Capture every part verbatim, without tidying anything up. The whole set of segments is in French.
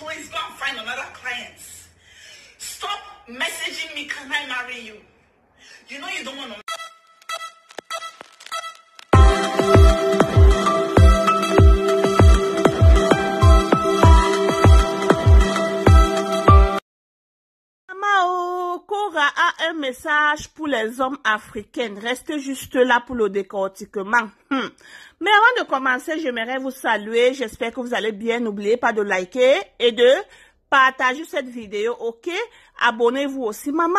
please go and find another client. Stop messaging me, can I marry you? You know you don't want to. Cora a un message pour les hommes africains. Restez juste là pour le décortiquement. Hmm. Mais avant de commencer, j'aimerais vous saluer. J'espère que vous allez bien. N'oubliez pas de liker et de partager cette vidéo, ok? Abonnez-vous aussi, maman.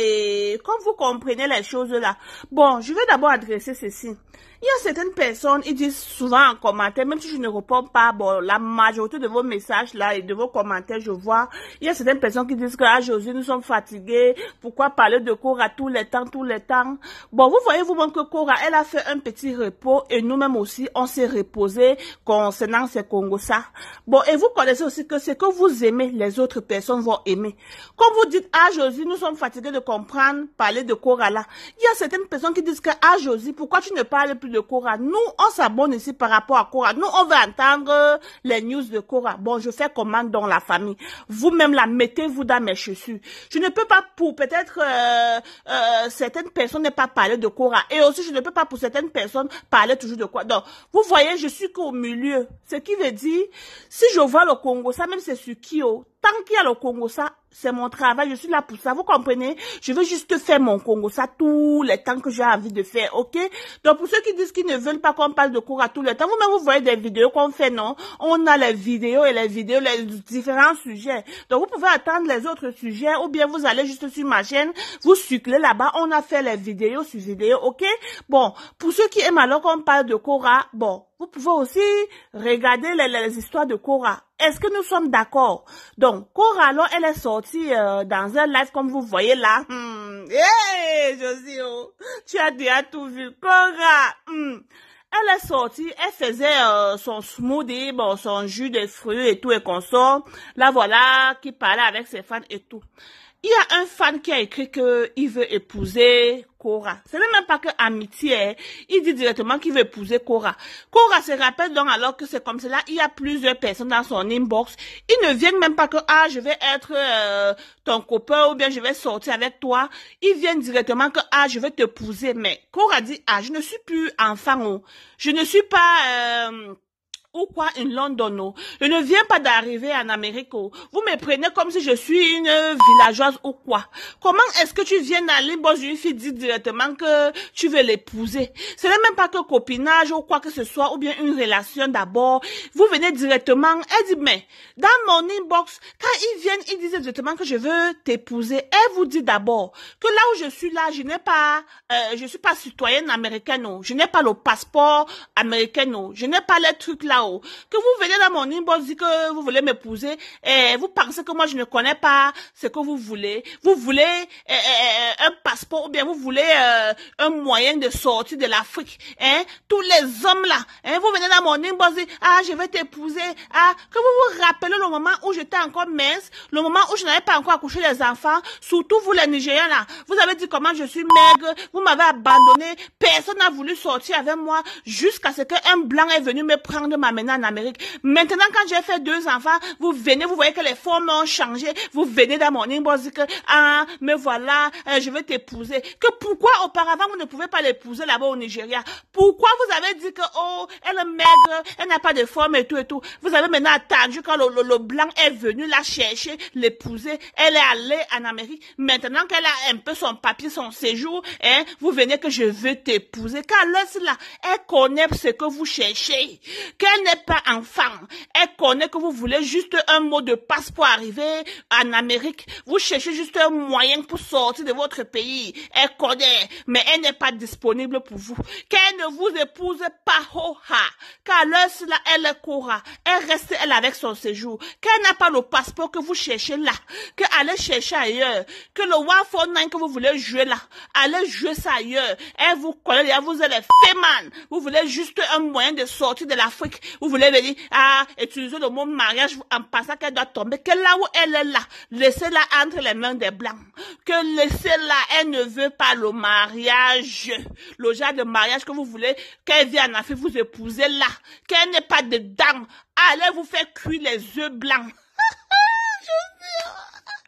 Et comme vous comprenez les choses là. Bon, je vais d'abord adresser ceci. Il y a certaines personnes, ils disent souvent en commentaire, même si je ne réponds pas, bon, la majorité de vos messages là et de vos commentaires, je vois, il y a certaines personnes qui disent que, ah, Josie, nous sommes fatigués, pourquoi parler de Cora tous les temps, tous les temps? Bon, vous voyez vous-même que Cora, elle a fait un petit repos et nous-mêmes aussi, on s'est reposé concernant ces Congossas. Bon, et vous connaissez aussi que ce que vous aimez, les autres personnes vont aimer. Comme vous dites, ah, Josie, nous sommes fatigués de comprendre, parler de Cora là. Il y a certaines personnes qui disent que, ah, Josie, pourquoi tu ne parles plus de Cora? Nous, on s'abonne ici par rapport à Cora. Nous, on veut entendre les news de Cora. Bon, je fais comment dans la famille? Vous-même, la mettez-vous dans mes chaussures. Je ne peux pas pour peut-être euh, euh, certaines personnes ne pas parler de Cora. Et aussi, je ne peux pas pour certaines personnes parler toujours de quoi. Donc, vous voyez, je suis qu'au milieu. Ce qui veut dire, si je vois le Congo, ça même c'est sur Kio. Tant qu'il y a le Congo, ça, c'est mon travail, je suis là pour ça, vous comprenez? Je veux juste faire mon Congo, ça, tous les temps que j'ai envie de faire, ok? Donc, pour ceux qui disent qu'ils ne veulent pas qu'on parle de Cora tout le temps, vous-même, vous voyez des vidéos qu'on fait, non? On a les vidéos et les vidéos, les différents sujets. Donc, vous pouvez attendre les autres sujets, ou bien vous allez juste sur ma chaîne, vous suclez là-bas, on a fait les vidéos sur vidéo, ok? Bon, pour ceux qui aiment alors qu'on parle de Cora, bon, vous pouvez aussi regarder les, les histoires de Cora. Est-ce que nous sommes d'accord? Donc, Cora, alors, elle est sortie euh, dans un live comme vous voyez là. Hmm. Hey, Josie, oh, tu as déjà tout vu. Cora, hmm. Elle est sortie, elle faisait euh, son smoothie, bon, son jus de fruits et tout et consort. Là, voilà, qui parlait avec ses fans et tout. Il y a un fan qui a écrit qu'il veut épouser Cora. Ce n'est même pas que amitié, il dit directement qu'il veut épouser Cora. Cora se rappelle donc alors que c'est comme cela, il y a plusieurs personnes dans son inbox. Ils ne viennent même pas que, ah, je vais être euh, ton copain ou bien je vais sortir avec toi. Ils viennent directement que, ah, je vais t'épouser. Mais Cora dit, ah, je ne suis plus enfant, oh. Je ne suis pas... Euh, ou quoi, une London, oh. Je ne viens pas d'arriver en Amérique, oh. Vous me prenez comme si je suis une villageoise ou quoi. Comment est-ce que tu viens d'aller, bon, une fille dit directement que tu veux l'épouser? Ce n'est même pas que copinage ou quoi que ce soit, ou bien une relation d'abord. Vous venez directement, elle dit, mais, dans mon inbox, quand ils viennent, ils disent directement que je veux t'épouser. Elle vous dit d'abord que là où je suis là, je n'ai pas, euh, je suis pas citoyenne américaine, oh. Je n'ai pas le passeport américain, oh. Je n'ai pas les trucs là, oh. Que vous venez dans mon inbox dire que vous voulez m'épouser et vous pensez que moi je ne connais pas ce que vous voulez. Vous voulez euh, euh, un passeport ou bien vous voulez euh, un moyen de sortir de l'Afrique. Hein? Tous les hommes là, hein? Vous venez dans mon inbox dire ah je vais t'épouser. Ah, que vous vous rappelez le moment où j'étais encore mince, le moment où je n'avais pas encore accouché les enfants, surtout vous les Nigériens là. Vous avez dit comment je suis maigre, vous m'avez abandonné, personne n'a voulu sortir avec moi jusqu'à ce qu'un blanc est venu me prendre ma maintenant en Amérique. Maintenant, quand j'ai fait deux enfants, vous venez, vous voyez que les formes ont changé, vous venez dans mon inbox dire que, ah, mais voilà, euh, je vais t'épouser. Que pourquoi auparavant vous ne pouvez pas l'épouser là-bas au Nigeria? Pourquoi vous avez dit que, oh, elle est maigre, elle n'a pas de forme et tout et tout. Vous avez maintenant attendu quand le, le, le blanc est venu la chercher, l'épouser, elle est allée en Amérique. Maintenant qu'elle a un peu son papier, son séjour, hein, vous venez que je veux t'épouser. Car là, là, elle connaît ce que vous cherchez. Qu'elle n'est pas enfant. Elle connaît que vous voulez juste un mot de passe pour arriver en Amérique. Vous cherchez juste un moyen pour sortir de votre pays. Elle connaît, mais elle n'est pas disponible pour vous. Qu'elle ne vous épouse pas, ho ha. Car là, là, elle est Cora. Elle reste, elle, avec son séjour. Qu'elle n'a pas le passeport que vous cherchez là. Qu'elle allez chercher ailleurs. Que le one four nine que vous voulez jouer là. Allez jouer ça ailleurs. Elle vous connaît, vous êtes féman. Vous voulez juste un moyen de sortir de l'Afrique. Vous voulez venir à utiliser le mot mariage en pensant qu'elle doit tomber. Que là où elle est là, laissez-la entre les mains des blancs. Que laissez-la, elle ne veut pas le mariage. Le genre de mariage que vous voulez, qu'elle vienne en Afrique vous épouser là. Qu'elle n'ait pas de dents. Allez vous faire cuire les œufs blancs.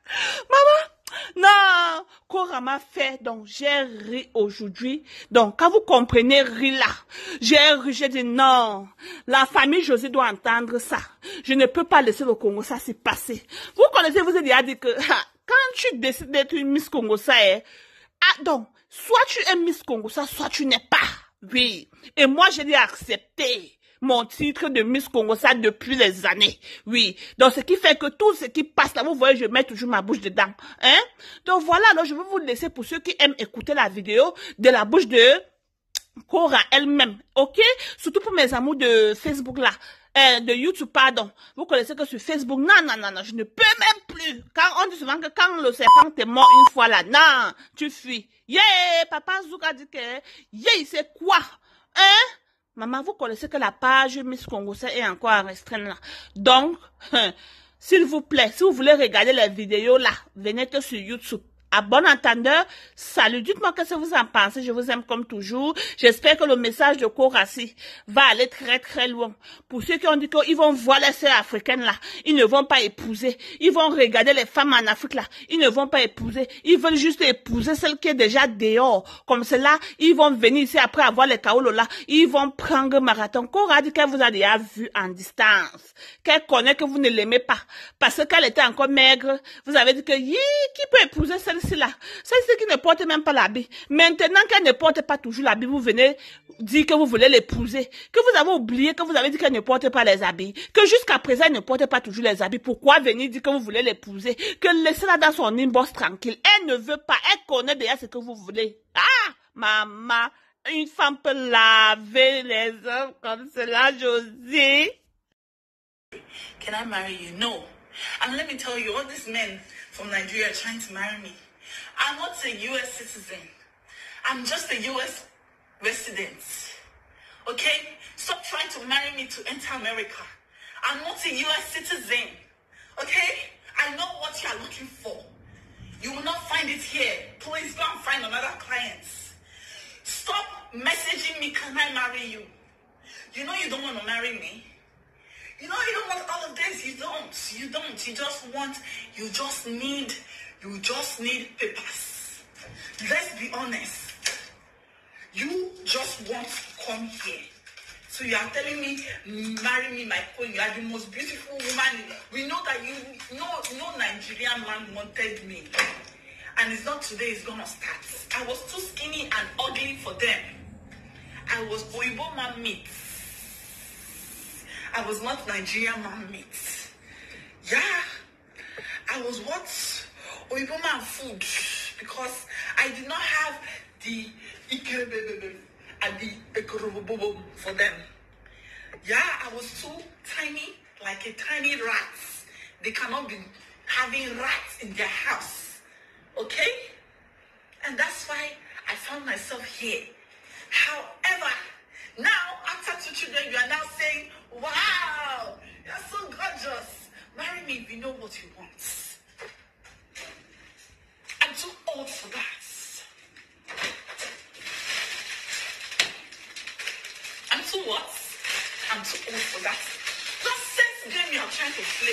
Maman, non, Cora m'a fait, donc j'ai ri aujourd'hui. Donc, quand vous comprenez ri là, j'ai ri, j'ai dit non, la famille José doit entendre ça. Je ne peux pas laisser le Congo ça s'y passer. Vous connaissez, vous avez déjà dit que ah, quand tu décides d'être une Miss Congo ça est, ah donc, soit tu es Miss Congo ça, soit tu n'es pas. Oui, et moi j'ai dû accepter mon titre de Miss Congo ça depuis les années. Oui. Donc, ce qui fait que tout ce qui passe là, vous voyez, je mets toujours ma bouche dedans. Hein? Donc, voilà. Alors, je vais vous laisser pour ceux qui aiment écouter la vidéo de la bouche de Cora elle-même. OK? Surtout pour mes amours de Facebook là. Euh, de YouTube, pardon. Vous connaissez que sur Facebook, non, non, non, non, je ne peux même plus. Quand on dit souvent que quand le serpent est mort une fois là, non, tu fuis. Yeah, papa Zouk a dit que, yeah, c'est quoi? Hein? Maman, vous connaissez que la page Miss Congo ça est encore à restreindre là. Donc, hein, s'il vous plaît, si vous voulez regarder les vidéos là, venez que sur YouTube. À bon entendeur, salut, dites-moi qu'est-ce que vous en pensez, je vous aime comme toujours. J'espère que le message de Corassi va aller très très loin. Pour ceux qui ont dit qu'ils vont voir les sœurs africaines là, ils ne vont pas épouser. Ils vont regarder les femmes en Afrique là, ils ne vont pas épouser. Ils veulent juste épouser celle qui est déjà dehors. Comme cela, ils vont venir ici après avoir les kaolo là, ils vont prendre marathon. Cora dit qu'elle vous a déjà vu en distance, qu'elle connaît que vous ne l'aimez pas, parce qu'elle était encore maigre. Vous avez dit que, yi, qui peut épouser celle là, celle-ci qui ne porte même pas l'habit. Maintenant qu'elle ne porte pas toujours l'habit, vous venez dire que vous voulez l'épouser, que vous avez oublié que vous avez dit qu'elle ne porte pas les habits, que jusqu'à présent elle ne porte pas toujours les habits. Pourquoi venir dire que vous voulez l'épouser, que laissez-la dans son inbox tranquille. Elle ne veut pas, elle connaît déjà ce que vous voulez. Ah, maman, une femme peut laver les hommes comme cela, Josie. Can I marry you? No. And let me tell you, all these men from Nigeria are trying to marry me. I'm not a U S citizen. I'm just a U S resident. Okay? Stop trying to marry me to enter America. I'm not a U S citizen. Okay? I know what you are looking for. You will not find it here. Please go and find another client. Stop messaging me, can I marry you? You know you don't want to marry me. You know you don't want all of this. You don't. You don't. You just want, you just need, you just need papers. Let's be honest. You just want to come here. So you are telling me, marry me, my queen. You are the most beautiful woman. We know that you, no, no Nigerian man wanted me. And it's not today, it's gonna start. I was too skinny and ugly for them. I was Oibo man meat. I was not Nigerian man meat. Yeah. I was what? Oibo man food. Because I did not have the and the for them. Yeah, I was too tiny, like a tiny rat. They cannot be having rats in their house. Okay? And that's why I found myself here. However, now, after two children, you are now saying, wow, you're so gorgeous. Marry me if you know what you want. I'm too old for that. I'm too what? I'm too old for that. That sense game you are trying to play.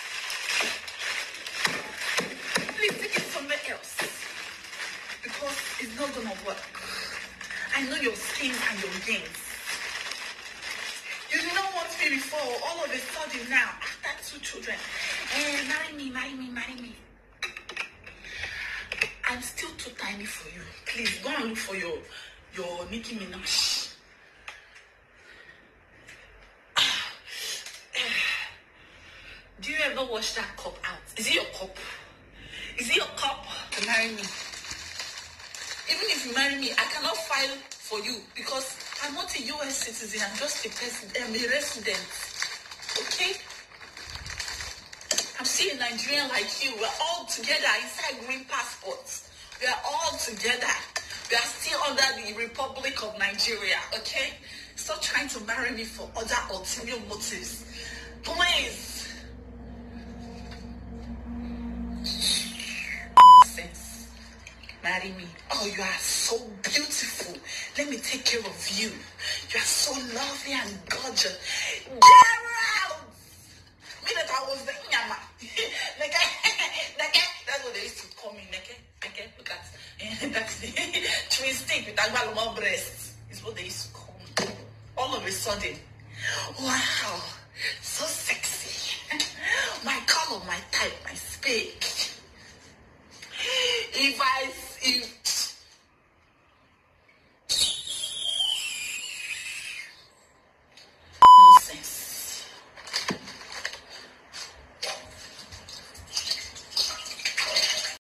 Please take it somewhere else. Because it's not gonna work. I know your schemes and your games. You did not want me before. All of a sudden now, after two children, eh, marry me, marry me, marry me. I'm still too tiny for you. Please go and look for your your Nicki Minaj. Do you ever wash that cup out? Is it your cup? Is it your cup to marry me? Even if you marry me, I cannot file for you because I'm not a U S citizen. I'm just a person. I'm a resident. Okay? I'm still a Nigerian like you. We're all together inside green passports. We are all together. We are still under the Republic of Nigeria. Okay? Stop trying to marry me for other ulterior motives. Please. Nonsense. Marry me. Oh, you are so beautiful. Let me take care of you. You are so lovely and gorgeous. Get out! Me that I was the Inyama. The guy, the guy, what they used to call me. Neke, neke, look at that's the twin stick with agbaluma breasts. Is what they used to call me. All of a sudden, wow, so sexy. My color, my type, my speak.